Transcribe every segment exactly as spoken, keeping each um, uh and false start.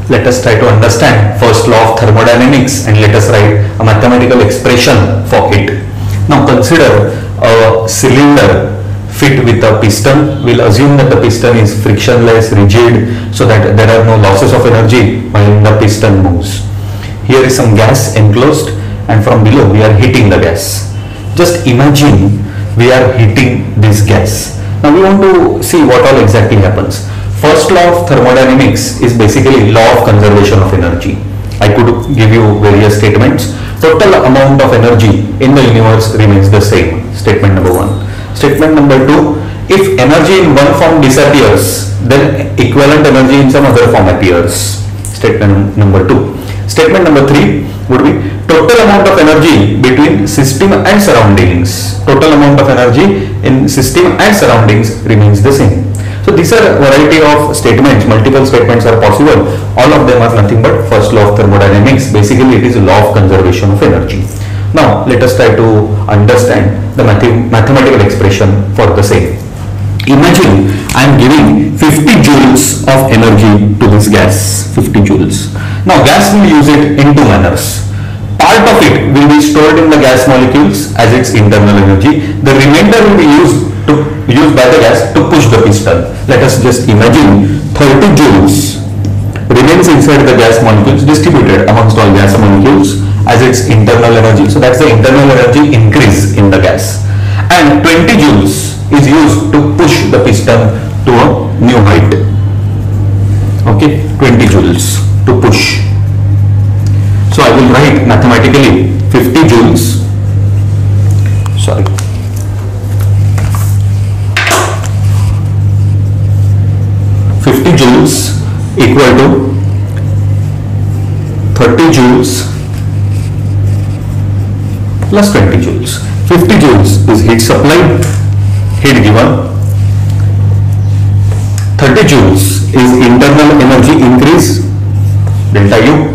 let us try to understand first law of thermodynamics and let us write a mathematical expression for it. Now consider a cylinder fit with a piston. We'll assume that the piston is frictionless, rigid, so that there are no losses of energy when the piston moves. Here is some gas enclosed, and from below we are heating the gas. Just imagine we are heating this gas. Now we want to see what all exactly happens. First law of thermodynamics is basically law of conservation of energy. I could give you various statements. Total amount of energy in the universe remains the same. Statement number one. Statement number two, if energy in one form disappears, then equivalent energy in some other form appears. Statement number two. Statement number three would be total amount of energy between system and surroundings. Total amount of energy in system and surroundings remains the same. So these are a variety of statements, multiple statements are possible. All of them are nothing but first law of thermodynamics. Basically it is a law of conservation of energy. Now let us try to understand the math mathematical expression for the same. Imagine I am giving fifty joules of energy to this gas, fifty joules. Now gas will use it in two manners. Part of it will be stored in the gas molecules as its internal energy. The remainder will be used to used by the gas to push the piston. Let us just imagine thirty joules remains inside the gas molecules distributed amongst all gas molecules as its internal energy. So that's the internal energy increase in the gas. And twenty joules is used to push the piston to a new height. Okay, twenty joules to push. So I will write mathematically fifty joules. Sorry. fifty joules equal to thirty joules plus twenty joules. fifty joules is heat supplied, heat given. thirty joules is internal energy increase, delta U.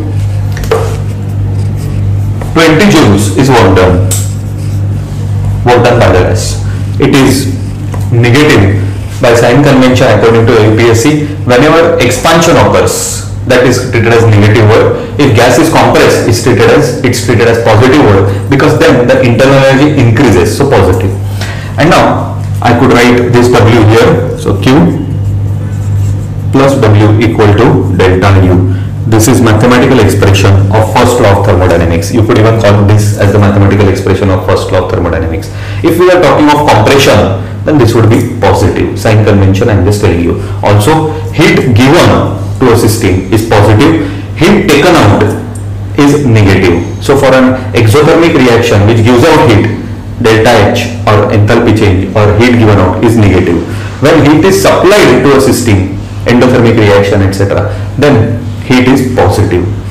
twenty joules is work done, work done by the gas. It is negative by sign convention according to U P S C. Whenever expansion occurs, that is treated as negative work. If gas is compressed, it's treated as it's treated as positive work, because then the internal energy increases, so positive. And now I could write this W here, so Q plus W equal to delta U. This is mathematical expression of first law of thermodynamics. You could even call this as the mathematical expression of first law of thermodynamics. If we are talking of compression, then this would be positive. Sign convention I am just telling you. Also, heat given to a system is positive. Heat taken out is negative. So for an exothermic reaction which gives out heat, delta H or enthalpy change or heat given out is negative. When heat is supplied to a system, endothermic reaction, et cetera, then heat is positive.